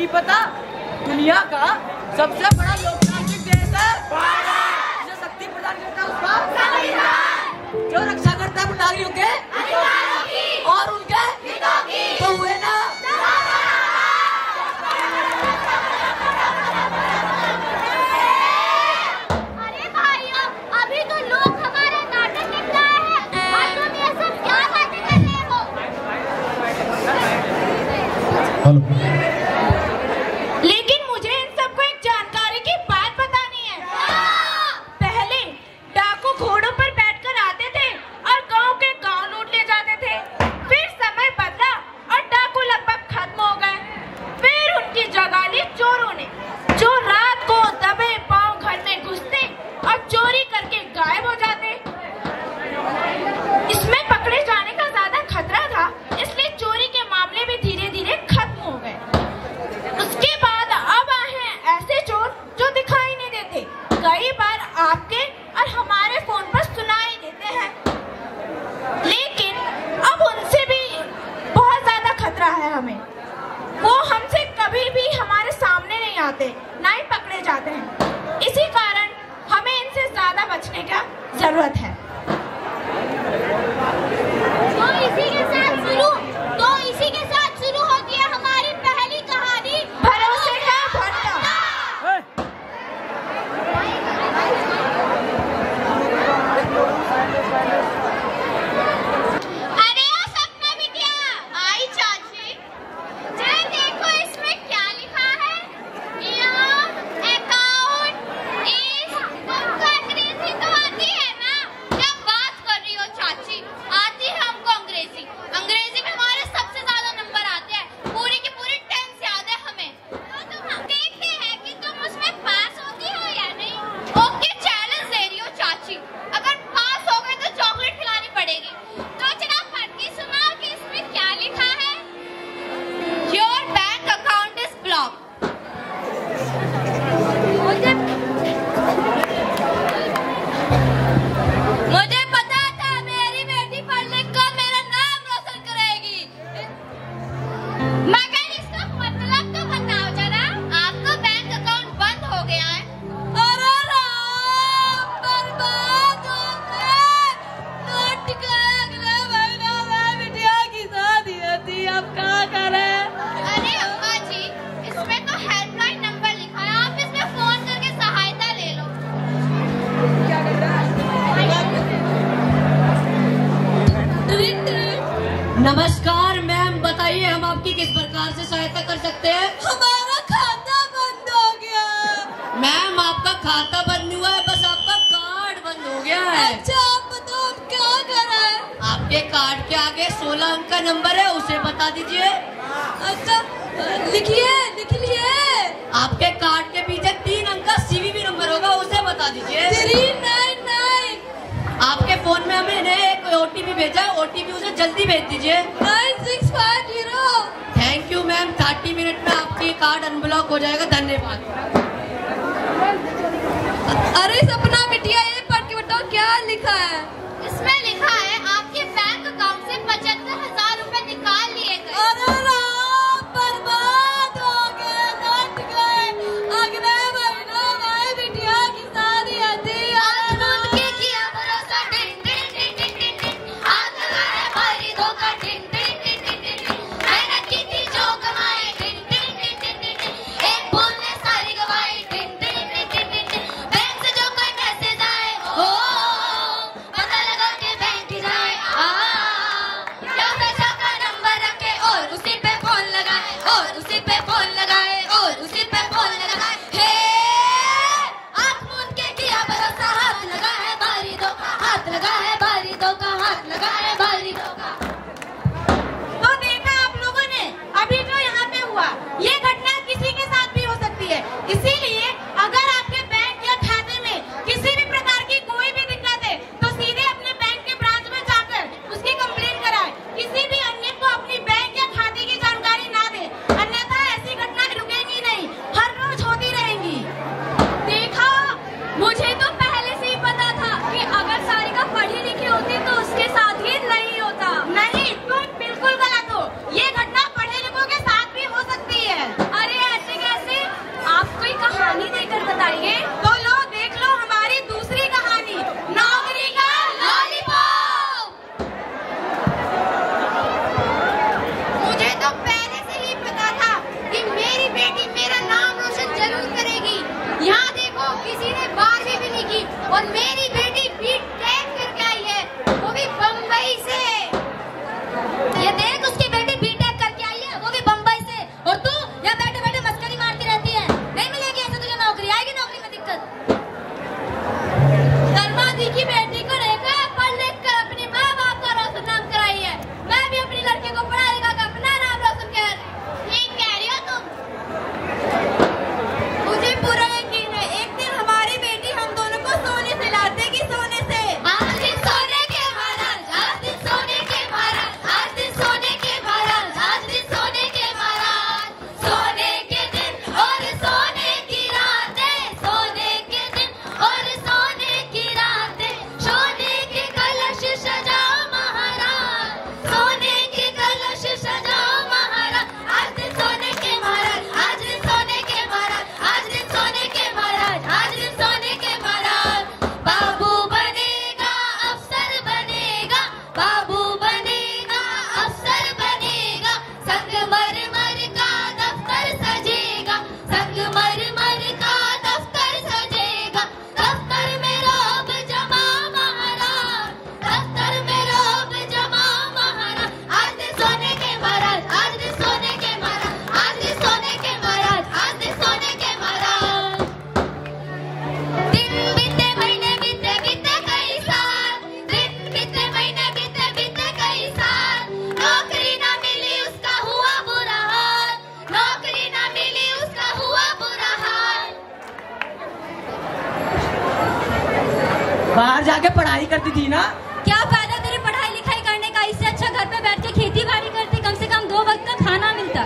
नहीं पता, दुनिया का सबसे बड़ा लोकतांत्रिक देश है भारत। जो शक्ति प्रदान करता है उसका संविधान, जो रक्षा करता है नागरिकों के और उनके हितों की, तो हुए ना। अरे भाइयों, अभी तो लोग हमारा नाटक देख रहे हैं और तुम ये सब क्या बातें कर रहे हो? लेकिन मुझे इन सबको एक जानकारी की बात बतानी है। पहले डाकू घोड़ों पर बैठकर आते थे और गांव के गांव लूट ले जाते थे। फिर समय बदला और डाकू लगभग खत्म हो गए। फिर उनकी जगह ली चोरों ने, जो रात को दबे पांव घर में घुसते और चोरी करके गायब हो जाते। इसमें पकड़े जाने का ज्यादा खतरा था, इसलिए चोरी के मामले भी धीरे धीरे खत्म हो गए। उसके बाद अब आए हैं ऐसे चोर जो दिखाई नहीं देते, कई बार आपके और हमारे फोन पर सुनाई देते हैं, लेकिन अब उनसे भी बहुत ज्यादा खतरा है हमें। वो हमसे कभी भी हमारे सामने नहीं आते, ना ही पकड़े जाते हैं। इसी कारण हमें इनसे ज्यादा बचने का जरूरत है। तो इसी के साथ शुरू होती है हमारी पहली कहानी, भरोसे का भट्टा। अरे ओ सपना बिटिया, आई चाची, जरा देखो इसमें क्या लिखा है। यहाँ अकाउंट इस तुमको अंग्रेजी तो आती है ना? क्या बात कर रही हो चाची, आती है हमको अंग्रेजी। अंग्रेजी में हमारे सबसे ज्यादा नंबर आते हैं, पूरी की पूरी 10 याद है हमें। तो तुम देखते हैं कि तुम उसमें पास होती हो या नहीं। ओके, चैलेंज दे रही हो चाची, अगर पास हो गए तो चॉकलेट खिलानी पड़ेगी। तो जरा पढ़ के सुनाओ कि इसमें क्या लिखा है। Your bank account is block. मुझे पता था मेरी बेटी पढ़ लिख कर मेरा नाम रोशन करेगी, मगर इसका मतलब तो बताओ जरा। आपका बैंक अकाउंट बंद हो गया है। अरे राम, बर्बाद हो गए, लूट गए। अगले महीना में बिटिया की शादी थी, अब क्या करें? अरे अम्मा जी, इसमें तो हेल्पलाइन नंबर लिखा है, आप इसमें फोन करके सहायता ले लो। नमस्कार मैम, बताइए हम आपकी किस प्रकार से सहायता कर सकते हैं? हमारा खाता बंद हो गया। मैम आपका खाता बंद हुआ है, बस आपका कार्ड बंद हो गया है। अच्छा, आप बताओ अब क्या करें? आपके कार्ड के आगे 16 अंक का नंबर है, उसे बता दीजिए। अच्छा, लिख लीजिए। आपके कार्ड के पीछे 3 अंक का CVV नंबर होगा, उसे बता दीजिए। 399 आपके फोन में हमने एक OTP भेजा है, OTP उसे जल्दी भेज दीजिए। 9650। थैंक यू मैम, 30 मिनट में आपकी कार्ड अनब्लॉक हो जाएगा। धन्यवाद। अरे सपना बिटिया, ये पढ़ के बताओ क्या लिखा है। इसमें लिखा है आपके बैंक अकाउंट से 75,000 रुपए निकाल लिए गए। अरे राम, बर्बाद हो गए, लौट गए। अगले महीने में बिटिया की शादी थी, उनके किया भरोसा। टिन टिन टिन टिन टिन टिन, हाथ लगाए भारी धोखा। टिन टिन टिन टिन टिन टिन, मेहनत की थी जो कमाए। टिन टिन टिन टिन टिन टिन, एक भूल ने सारी गवाई। टिन टिन टिन टिन टिन टिन, बैंक से जो कोई मैसेज आए, ओ पता लगा के बैंक जाए। या पैसा का नंबर रखे और उसी पे फोन लगाए, और उसी पे फोन लगाए, और उसी पे फोन लगाए। हे आँख मूंद के किया भरोसा, हाथ लगा है भारी धोखा, हाथ लगा है भारी धोखा, हाथ लगा है भारी धोखा। तो देखा आप लोगों ने, अभी जो यहाँ पे हुआ, ये घटना किसी के साथ भी हो सकती है। इसीलिए अगर आपके बैंक या खाते में किसी भी प्रकार की कोई भी दिक्कत है, तो सीधे अपने बैंक के ब्रांच में जाकर उसकी कंप्लेंट कराएं। किसी भी अन्य को अपनी बैंक या खाते की जानकारी ना दें, अन्यथा ऐसी घटनाएं रुकेंगी नहीं, हर रोज होती रहेंगी। देखा, मुझे तो पहले से ही पता था कि अगर सारिका पढ़ी पढ़ाई करती थी ना। क्या फायदा तेरे पढ़ाई लिखाई करने का? इससे अच्छा घर पे बैठ के खेती बाड़ी करते, कम से कम 2 वक्त का खाना मिलता।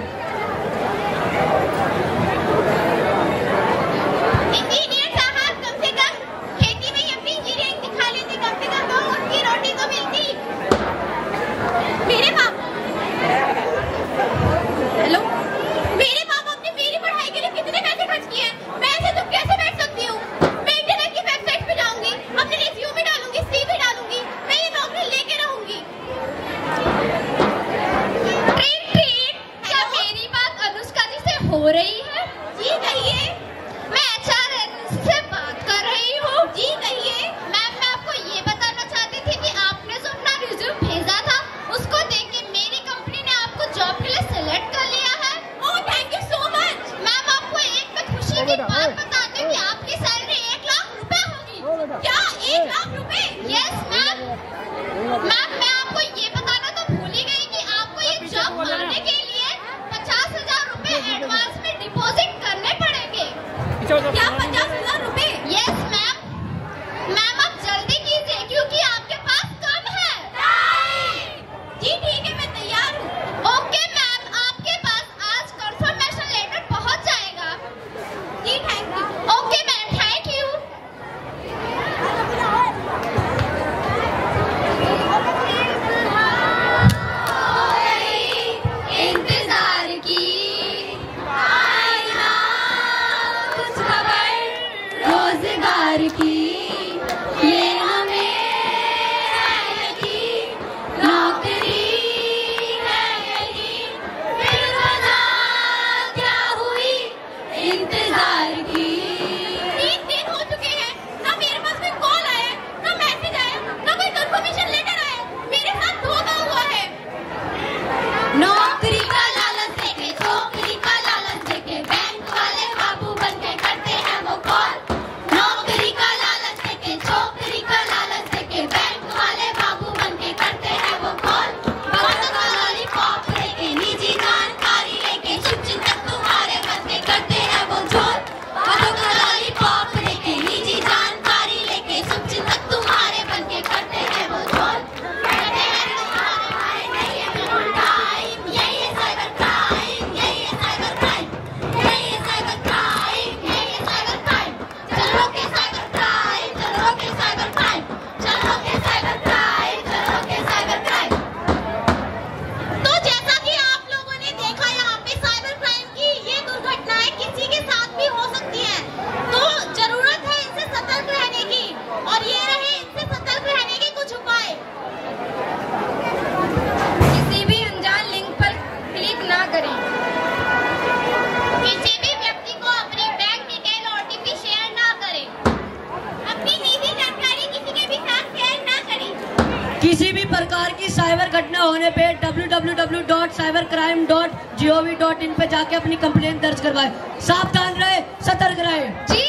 इंजीनियर साहब कम से कम खेती में अपनी इंजीनियरिंग दिखा लेते, कम से कम 2 वक्त की रोटी तो मिलती। मेरे बाप हेलो, मेरे माँ बाप ने मेरी पढ़ाई के लिए कितने पैसे खर्च किए हैं? मैं ऐसे तो कैसे बैठ सकती हूँ? मैं इंटरनेट की वेबसाइट पे जाऊंगी, अपने रिज्यूमे डालूंगी, सीवी डालूंगी, मैं ये नौकरी लेके रहूंगी। क्या मेरी बात अनुष्का जी से हो रही है? जी कहिए। मैं HR से बात कर रही हूँ। जी कहिए। मैम, मैं आपको ये बताना चाहती थी कि आपने जो अपना रिज्यूम भेजा था, उसको देख के मेरी कंपनी ने आपको जॉब के लिए सिलेक्ट कर लिया है। Oh thank you so much. Ma'am, आपको एक मैं खुशी की बात बताती हूँ कि आपकी सैलरी 1 लाख रुपए होगी। क्या 1 लाख रुपए? Yes ma'am. मैम, मैं आपको ये बताना तो भूल ही गई कि आपको ये जॉब पाने के लिए 50,000 रुपए एडवांस में डिपॉजिट करने पड़ेंगे। क्या 50,000 रुपए? Yes ma'am. मैम, आप जल्दी कीजिए क्योंकि आपके पास कम है। जी ठीक है, मैं तैयार हूँ। ओके मैम, आपके पास आज कंफर्मेशन लेटर पहुंच जाएगा। जी thank you. Okay ma'am, thank you. इंतजार की आई ना कुछ खबर रोजगार की, ये हमें है यकीन, नौकरी है यकीन, फिर वजह क्या हुई इंतजार की। 3 दिन हो चुके हैं, ना मेरे पास कोई कॉल आया है, ना मैसेज आया, ना कोई कंफर्मेशन लेटर आया। मेरे साथ धोखा हुआ है। नौकरी का लालच देके, छोकरी का लालच देके, बैंक वाले बाबू बन के करते हैं वो कॉल। नौकरी का लालच देके, छोकरी का लालच देके, बैंक वाले बाबू बन के करते हैं वो कॉल। बातों का लॉलीपॉप लेके, निजी जानकारी लेके, शुभचिंतक तुम्हारे बन के करते हैं वो झोल। बातों का लॉलीपॉप लेके, निजी जानकारी लेके, शुभचिंतक तुम्हारे बन के करते हैं वो झोल। करते हैं तुम्हारे नहीं है बिल्कुल टाइम, यही है साइबर क्राइम, यही है साइबर क्राइम, यही है साइबर क्राइम, यही है साइबर क्राइम। चलो के साइबर क्राइम, चलो के साइबर क्राइम, चलो के साइबर क्राइम, चलो के साइबर क्राइम। तो जैसा कि आप लोगों ने देखा यहाँ पे साइबर क्राइम की ये दुर्घटनाएं किसी के साथ भी हो सकती हैं, तो जरूरत है इनसे सतर्क रहने की। और ये रहे इनसे सतर्क रहने के कुछ उपाय। किसी भी अनजान लिंक पर क्लिक ना करें। किसी भी व्यक्ति को अपनी बैंक डिटेल OTP शेयर ना करें। अपनी निजी जानकारी किसी के भी साथ शेयर ना करें। किसी भी प्रकार की साइबर घटना होने पे www.cybercrime.gov.in पे जाके अपनी कंप्लेंट दर्ज करवाएं। सावधान रहे, सतर्क रहे। जी